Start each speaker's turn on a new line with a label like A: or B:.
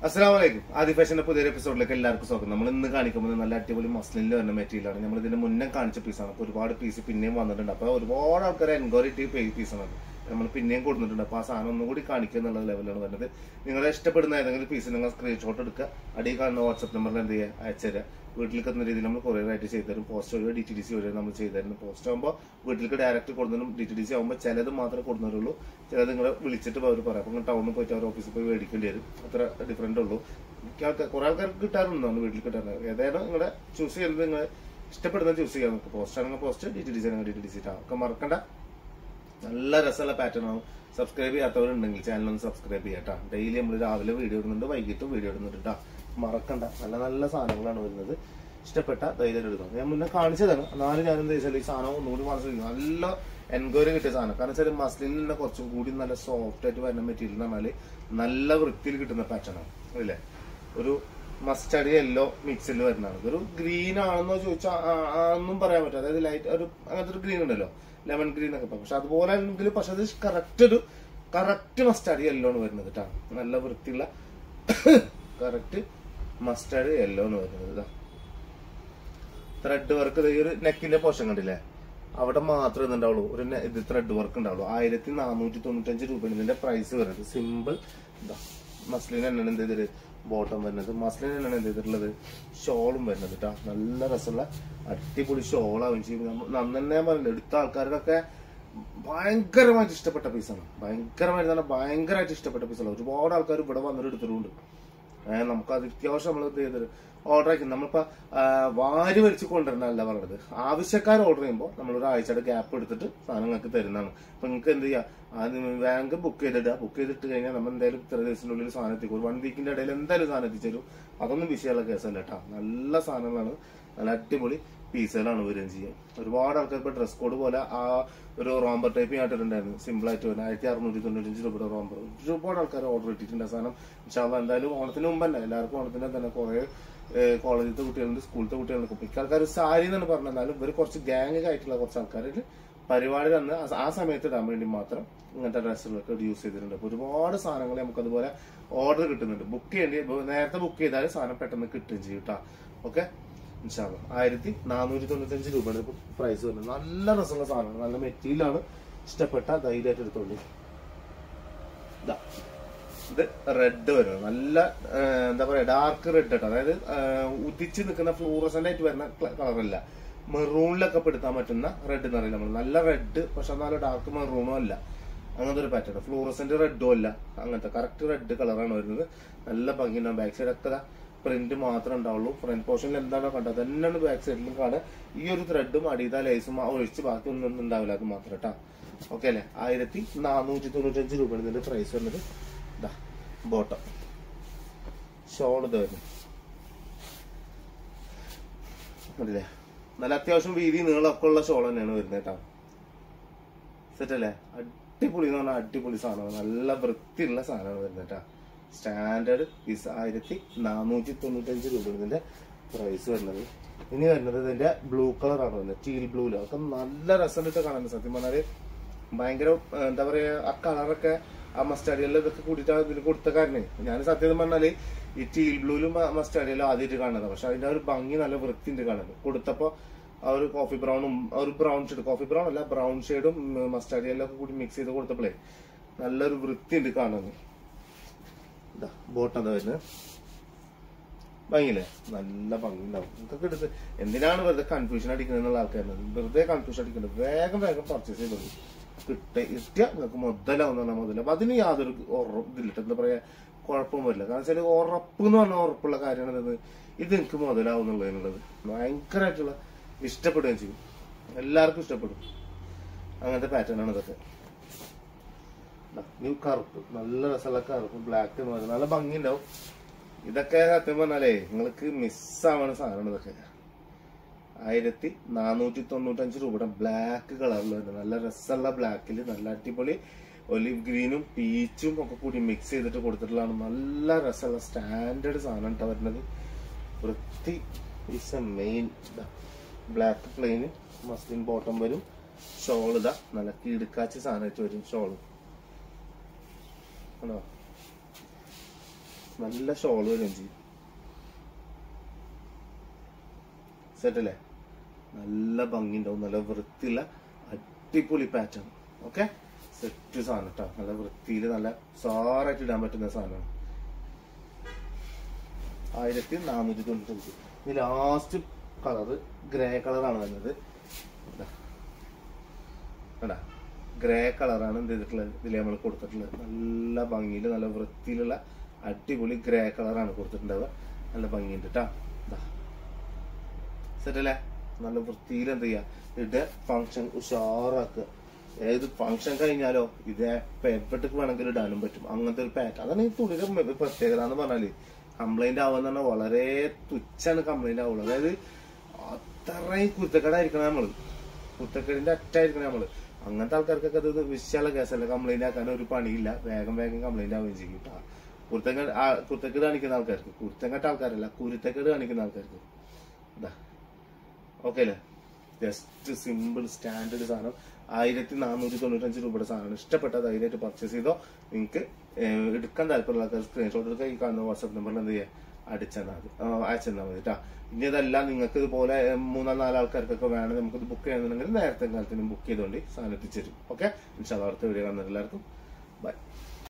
A: അസ്സലാമലൈക്കും. ആദി ഫാഷന്റെ പുതിയൊരു എപ്പിസോഡിലേക്ക് എല്ലാവർക്കും സ്വാഗതം. നമ്മൾ ഇന്ന് കാണിക്കുന്നത് നല്ല അടിപൊളി മസ്ലിനിൽ വരുന്ന മെറ്റീരിയലാണ്. നമ്മൾ ഇതിന് മുന്നേ കാണിച്ച പീസാണ്. അപ്പോൾ ഒരുപാട് പീസ് പിന്നെയും വന്നിട്ടുണ്ട്. അപ്പോൾ ഒരുപാട് ആൾക്കാർ എൻക്വയറി പീസാണ് നമ്മൾ പിന്നെയും കൊടുത്തിട്ടുണ്ട്. അപ്പോൾ ആ സാധനം ഒന്നും കൂടി കാണിക്കുക എന്നുള്ള ലെവലാണ് വരുന്നത്. നിങ്ങളെ ഇഷ്ടപ്പെടുന്ന ഏതെങ്കിലും പീസ് നിങ്ങൾ സ്ക്രീൻഷോട്ട് എടുക്കുക, അടിയിൽ കാണുന്ന വാട്സ്ആപ്പ് നമ്പറിൽ എന്ത് ചെയ്യുക, അയച്ചു തരിക. വീട്ടിലേക്ക് എത്തുന്ന രീതിയിൽ നമ്മൾ കൊറിയറായിട്ട് ചെയ്തു തരും. പോസ്റ്റ് വഴി DTDC വഴി നമ്മൾ ചെയ്തു തരുന്നു. പോസ്റ്റ് ആകുമ്പോൾ വീട്ടിലേക്ക് ഡയറക്റ്റ് കൊടുത്തതും DTDC ആകുമ്പോൾ ചിലത് മാത്രമേ കൊടുക്കുന്നുള്ളൂ, ചിലത് നിങ്ങളെ വിളിച്ചിട്ട് അവർ പറയാം. അപ്പോൾ ടൗണിൽ പോയിട്ട് അവർ ഓഫീസിൽ പോയി മേടിക്കേണ്ടി വരും. അത്ര ഡിഫറൻറ്റ് ഉള്ളൂ. കുറെ ആൾക്കാർക്ക് കിട്ടാറുണ്ട്, വീട്ടിൽ കിട്ടാറുണ്ട്. ഏതായാലും നിങ്ങളെ ചൂസ് ചെയ്യുന്നത് നിങ്ങൾ ഇഷ്ടപ്പെടുന്നത് ചൂസ് ചെയ്യാം. നമുക്ക് പോസ്റ്റ് ആണെങ്കിൽ പോസ്റ്റ്, DTDC ആണെങ്കിൽ DTDC ഒക്കെ മറക്കണ്ട. നല്ല രസമുള്ള പാറ്റേൺ ആവും. സബ്സ്ക്രൈബ് ചെയ്യാത്തവരുണ്ടെങ്കിൽ ചാനലൊന്ന് സബ്സ്ക്രൈബ് ചെയ്യാം. ഡെയിലി നമ്മൾ രാവിലെ വീഡിയോ ഇടുന്നുണ്ട്, വൈകിട്ടും വീഡിയോ ഇടുന്നുണ്ട് കേട്ടോ. മറക്കണ്ട. നല്ല നല്ല സാധനങ്ങളാണ് വരുന്നത്. ഇഷ്ടപ്പെട്ട ധൈര്യം എടുക്കാം. ഞാൻ മുന്നേ കാണിച്ചതാണ്. എന്നാലും ഞാൻ എന്താ വെച്ചാൽ ഈ സാധനം ഒന്നുകൂടി മനസ്സിലാക്കി നല്ല എൻക്വയറി കിട്ടിയ സാധനം. കാരണം വെച്ചാൽ മസ്ലിനിൽ തന്നെ കുറച്ചും കൂടി നല്ല സോഫ്റ്റ് ആയിട്ട് വരുന്ന മെറ്റീരിയൽ എന്ന് പറഞ്ഞാൽ നല്ല വൃത്തിയിൽ കിട്ടുന്ന പാറ്റേൺ ആണ് അല്ലേ. ഒരു മസ്റ്റർഡ് യെല്ലോ മിക്സിൽ വരുന്നതാണ്. ഇതൊരു ഗ്രീൻ ആണെന്നോ ചോദിച്ചാൽ ഒന്നും പറയാൻ പറ്റും. അതായത് ലൈറ്റ് ഒരു അങ്ങനത്തെ ഒരു ഗ്രീൻ ഉണ്ടല്ലോ, ലെമൺ ഗ്രീൻ ഒക്കെ പറയും. പക്ഷെ അതുപോലെ ആണെങ്കിലും പക്ഷെ അത് കറക്റ്റ് മസ്റ്റാർഡ് യെല്ലോ ആണ് വരുന്നത് കേട്ടോ. നല്ല വൃത്തിയുള്ള കറക്റ്റ് മസ്റ്റാർഡ് യെല്ലോ ആണ് വരുന്നത്. ത്രെഡ് വർക്ക് ഈ ഒരു നെക്കിന്റെ പോർഷൻ കണ്ടില്ലേ, അവിടെ മാത്രമേ ഇതുണ്ടാവുള്ളൂ. ഒരു ഇത് ത്രെഡ് വർക്ക് ഉണ്ടാവുള്ളൂ. 1495 രൂപയാണ് ഇതിന്റെ പ്രൈസ് വരുന്നത്. സിമ്പിൾ മസ്ലിൻ തന്നെയാണ് എന്ത് ചെയ്തിട്ട് ബോട്ടം വരുന്നത്. മസ്ലിൻ തന്നെയാണ് എന്ത് ചെയ്തിട്ടുള്ളത് ഷോളും വരുന്നത് കേട്ടോ. നല്ല രസമുള്ള അടിപൊളി ഷോളാവും ചെയ്യും. നന്നെ പറഞ്ഞില്ല, എടുത്ത ആൾക്കാർക്കൊക്കെ ഭയങ്കരമായിട്ട് ഇഷ്ടപ്പെട്ട പീസാണ്. ഭയങ്കരമായിട്ട് ഇഷ്ടപ്പെട്ട പീസാണ്. ഒരുപാട് ആൾക്കാർ ഇവിടെ വന്നിട്ട് എടുത്തിട്ടുണ്ട്. നമുക്ക് അത് അത്യാവശ്യം നമ്മൾ എന്ത് ചെയ്തിട്ട് ഓർഡർ ആക്കി നമ്മളിപ്പോ വാരി വലിച്ച് കൊണ്ടുവരണല്ല പറഞ്ഞത്. ആവശ്യക്കാർ ഓർഡർ ചെയ്യുമ്പോൾ നമ്മൾ ഒരാഴ്ചയുടെ ഗ്യാപ്പ് എടുത്തിട്ട് സാധനങ്ങൾക്ക് തരുന്നതാണ്. അപ്പൊ നിങ്ങൾക്ക് എന്ത് ചെയ്യാം, ബാങ്ക് ബുക്ക് ചെയ്തിട്ട് കഴിഞ്ഞാൽ നമ്മൾ എന്തായാലും ഇത്ര ദിവസത്തിനുള്ളിൽ സാധനം എത്തിക്കും. 1 വീക്കിന്റെ ഇടയിൽ എന്തായാലും സാധനം എത്തിച്ചേരും. അതൊന്നും വിഷയമുള്ള കേസല്ല കേട്ടോ. നല്ല സാധനങ്ങളാണ്, നല്ല അടിപൊളി പീസുകളാണ് വരികയും ചെയ്യുക. ഒരുപാട് ആൾക്കാർ ഇപ്പൊ ഡ്രസ് കോഡ് പോലെ ആ ഒരു റോംബർ ടൈപ്പ് ആയിട്ടുണ്ടായിരുന്നു. സിമ്പിൾ ആയിട്ട് വരുന്നത് 1695 രൂപയുടെ റോംബർ. ഒരുപാട് ആൾക്കാർ ഓർഡർ ഇട്ടിട്ടുണ്ട്. സാധനം ഇൻഷാല്ലാ എന്തായാലും ഓണത്തിന് മുമ്പ് തന്നെ എല്ലാവർക്കും ഓണത്തിന് തന്നെ കുറെ കോളേജിലത്തെ കുട്ടികളുണ്ട്, സ്കൂളിലത്തെ കുട്ടികളുണ്ട്. മിക്ക ആൾക്കാർ സാരി എന്നാണ് പറഞ്ഞാലും ഇവർ കുറച്ച് ഗ്യാങ് ആയിട്ടുള്ള കുറച്ച് ആൾക്കാർ പരിപാടി തന്നെ ആ സമയത്ത് ഇടാൻ വേണ്ടി മാത്രം ഇങ്ങനത്തെ ഡ്രസ്സുകളൊക്കെ യൂസ് ചെയ്തിട്ടുണ്ട്. അപ്പൊ ഒരുപാട് സാധനങ്ങൾ നമുക്ക് അതുപോലെ ഓർഡർ കിട്ടുന്നുണ്ട്. നേരത്തെ ബുക്ക് ചെയ്താൽ സാധനം പെട്ടെന്ന് കിട്ടുകയും ചെയ്യും കേട്ടോ. ഓക്കെ, 1495 രൂപയാണ് ഇപ്പൊ പ്രൈസ് വരുന്നത്. നല്ല രസമുള്ള സാധനമാണ്, നല്ല മെറ്റീരിയലാണ്. ഇഷ്ടപ്പെട്ട ധൈര്യമായിട്ട് എടുത്തോളൂ. ഇത് റെഡ് വരുന്നത് നല്ല എന്താ പറയാ ഡാർക്ക് റെഡ് കേട്ടോ. അതായത് ഉദിച്ച് നിൽക്കുന്ന ഫ്ലൂറസെന്റ് ആയിട്ട് വരുന്ന കളറല്ല, മെറൂണിലൊക്കെ പെടുത്താൻ പറ്റുന്ന റെഡ് എന്ന് അറിയില്ല നമ്മൾ. നല്ല റെഡ് പക്ഷെ നല്ല ഡാർക്ക് മെറൂണും അല്ല, അങ്ങനത്തെ ഒരു പാറ്റേൺ. ഫ്ലൂറസെന്റ് റെഡും അല്ല, അങ്ങനത്തെ കറക്റ്റ് റെഡ് കളറാണ് വരുന്നത്. നല്ല ഭംഗിയുണ്ടാവും. ബാക്ക് സൈഡ് ഒക്കെ പ്രിന്റ് മാത്രമേ ഉണ്ടാവുള്ളൂ. ഫ്രണ്ട് പോർഷനിൽ എന്താണോ കണ്ടത് തന്നെയാണ് ബാക്ക് സൈഡിലും കാണുക. ഈ ഒരു ത്രെഡും അടിയത ലൈസും ഒഴിച്ച് ബാക്കി ഒന്നും ഉണ്ടാവില്ല, അത് മാത്രം കേട്ടോ. ഓക്കെ അല്ലേ. 1495 രൂപയാണ് ഇതിന്റെ പ്രൈസ് വരുന്നത്. ബോട്ടം ഷോൾ ഇത് വരുന്നു അല്ലേ. നല്ല അത്യാവശ്യം വീതി നീളമൊക്കെ ഉള്ള ഷോൾ തന്നെയാണ് വരുന്നത് കേട്ടോ. സെറ്റ് അല്ലേ. അടിപൊളി എന്ന് പറഞ്ഞാൽ അടിപൊളി സാധനമാണ്. നല്ല വൃത്തിയുള്ള സാധനമാണ് വരുന്നത് കേട്ടോ. സ്റ്റാൻഡേർഡ് പീസ് 1495 രൂപ ഇതിന്റെ പ്രൈസ് വരുന്നത്. ഇനി വരുന്നത് ഇതിന്റെ ബ്ലൂ കളറാണ് വരുന്നത്, ടീൽ ബ്ലൂല്. അതൊക്കെ നല്ല രസമായിട്ട് കാണാൻ. സത്യം പറഞ്ഞാല് ഭയങ്കര എന്താ പറയാ, ആ കളറൊക്കെ ആ മസ്റ്റാർഡിയെല്ലാം ഇതൊക്കെ കൂടിയിട്ടാണ് ഇതിന് കൊടുത്ത കാരണം. ഞാൻ സത്യം പറഞ്ഞാല് ഈ ടീൽ ബ്ലൂലും മസ്റ്റാർഡിയെല്ലാം ആദ്യമായിട്ട് കാണുന്നത്. പക്ഷെ അതിന്റെ ഒരു ഭംഗി നല്ല വൃത്തിയുണ്ട് കാണുന്നത്. കൊടുത്തപ്പോ ആ ഒരു കോഫി ബ്രൗണും ഒരു ബ്രൗൺ ഷെയ്ഡ്, കോഫി ബ്രൗൺ അല്ല ബ്രൗൺ ഷെയ്ഡും മസ്റ്റാർഡിയെല്ലാം ഒക്കെ കൂടി മിക്സ് ചെയ്ത് കൊടുത്തപ്പോഴേ നല്ലൊരു വൃത്തിയുണ്ട് കാണുന്നത്. ബോട്ടം വരുന്നത് ഭംഗിയില്ലേ, നല്ല ഭംഗി ഉണ്ടാവും. ഇതൊക്കെ എടുത്ത് എന്തിനാണ് വെറുതെ കൺഫ്യൂഷൻ അടിക്കുന്നത് എന്നുള്ള ആൾക്കാരുണ്ട്. വെറുതെ കൺഫ്യൂഷൻ അടിക്കുന്നത്. വേഗം പർച്ചേസ് ചെയ്തോളൂ. കിട്ടിയ നിങ്ങൾക്ക് മുതലാവുന്ന മുതല. അപ്പൊ അതിന് യാതൊരു ഇതില്ല, എന്താ പറയാ, കുഴപ്പം വരില്ല. കാരണം വെച്ചാൽ ഉറപ്പ് എന്ന് പറഞ്ഞാൽ ഉറപ്പുള്ള കാര്യമാണ് ഇത് എനിക്ക് മുതലാവും എന്നുള്ളതിനുള്ളത്. ഭയങ്കരമായിട്ടുള്ള ഇഷ്ടപ്പെടുകയും ചെയ്യും, എല്ലാവർക്കും ഇഷ്ടപ്പെടും. അങ്ങനത്തെ പാറ്റേൺ ആണ് ഇതൊക്കെ. ന്യൂ കറുപ്പ്, നല്ല രസമുള്ള കറുപ്പ്, ബ്ലാക്ക് എന്ന് പറയുന്നത് നല്ല ഭംഗി ഉണ്ടാവും. ഇതൊക്കെ സത്യം പറഞ്ഞാലേ നിങ്ങൾക്ക് മിസ്സാവണ സാധനമാണ് ഇതൊക്കെ. 1495 രൂപയുടെ ബ്ലാക്ക് കളറിൽ വരുന്നത്. നല്ല രസമുള്ള ബ്ലാക്കിൽ നല്ല അടിപൊളി ഒലിവ് ഗ്രീനും പീച്ചും ഒക്കെ കൂടി മിക്സ് ചെയ്തിട്ട് കൊടുത്തിട്ടുള്ളതാണ്. നല്ല രസമുള്ള സ്റ്റാൻഡേർഡ് സാധനം കേട്ടോ വരുന്നത്. വൃത്തി is a main. Black plain muslin bottom വരും. ഷോൾ ഇതാ നല്ല കിടുക്കാച്ച സാധനമായിട്ട് വരും ഷോള്. നല്ല ഷോൾ വരും ചെയ്യും. സെറ്റല്ലേ? നല്ല ഭംഗി ഉണ്ടാവും, നല്ല വൃത്തിയുള്ള അടിപൊളി പാറ്റേൺ. ഓക്കെ, സെറ്റ് സാധനം കേട്ടോ. നല്ല വൃത്തിയിൽ നല്ല സാറായിട്ട് ഇടാൻ പറ്റുന്ന സാധനമാണ്. 1495. ഈ ലാസ്റ്റ് കളറ് ഗ്രേ കളറാണ് വരുന്നത്. ഗ്രേ കളറാണ് എന്ത് ചെയ്തിട്ടുള്ളത്, ഇതിൽ നമ്മൾ കൊടുത്തിട്ടുള്ളത്. നല്ല ഭംഗിയിൽ നല്ല വൃത്തിയിലുള്ള അടിപൊളി ഗ്രേ കളറാണ് കൊടുത്തിട്ടുണ്ടാവുക. നല്ല ഭംഗിയുണ്ട് കേട്ടോ. സെറ്റല്ലേ? നല്ല വൃത്തിയിൽ എന്ത് ചെയ്യുക, ഇത് ഫങ്ഷൻ ഉഷാറാക്കുക. ഏത് ഫങ്ഷൻ കഴിഞ്ഞാലോ ഇത് എപ്പോഴത്തേക്ക് വേണമെങ്കിലും ഇടാനും പറ്റും. അങ്ങനത്തെ ഒരു പാറ്റേൺ. അതാണ് ഈ തുണിയുടെ പ്രത്യേകത എന്ന് പറഞ്ഞാല്. കംപ്ലൈന്റ് ആവുക പറഞ്ഞാൽ വളരെ തുച്ഛാണ് കംപ്ലൈന്റ് ആവുള്ളൂ. അതായത് അത്രയും കുരുത്തക്കേടായിരിക്കണം നമ്മള്, കുരുത്തക്കേടിന്റെ അറ്റായിരിക്കണം നമ്മള്. അങ്ങനത്തെ ആൾക്കാർക്കൊക്കെ അത് വിശാല കേസല്ല. കംപ്ലൈന്റ് ആക്കാൻ ഒരു പണിയില്ല, വേഗം കംപ്ലൈന്റ് ആവുകയും ചെയ്യും കേട്ടോ. കുരുത്തക്കേട് കാണിക്കുന്ന ആൾക്കാർക്ക്, കുരുത്തക്കെട്ട ആൾക്കാരല്ല, കുരുത്തക്കേട് കാണിക്കുന്ന ആൾക്കാർക്ക് ഇതാ. ഓക്കെ അല്ലേ? ജസ്റ്റ് സിമ്പിൾ സ്റ്റാൻഡേർഡ് സാധനം. 1495 രൂപയുടെ സാധനമാണ്. ഇഷ്ടപ്പെട്ട ധൈര്യമായിട്ട് പർച്ചേസ് ചെയ്തോ. നിങ്ങൾക്ക് എടുക്കാൻ താല്പര്യമുള്ള ആൾക്കാർ സ്ക്രീൻഷോട്ട് എടുക്കുക. ഈ കാണുന്ന വാട്സ്ആപ്പ് നമ്പറിൽ എന്ത് ചെയ്യുക, അയച്ചെന്നാൽ മതി കേട്ടോ. ഇനി ഇതെല്ലാം നിങ്ങൾക്ക് ഇതുപോലെ 3-4 ആൾക്കാർക്കൊക്കെ വേണം നമുക്കിത് ബുക്ക് ചെയ്യണമെന്നുണ്ടെങ്കിൽ നേരത്തെ കാലത്തിനും ബുക്ക് ചെയ്തുകൊണ്ട് സാധനം എത്തിച്ചേരും. ഓക്കെ, ഇൻഷാല്ലാ അടുത്ത വീഡിയോ കാണുന്ന എല്ലാവർക്കും ബൈ.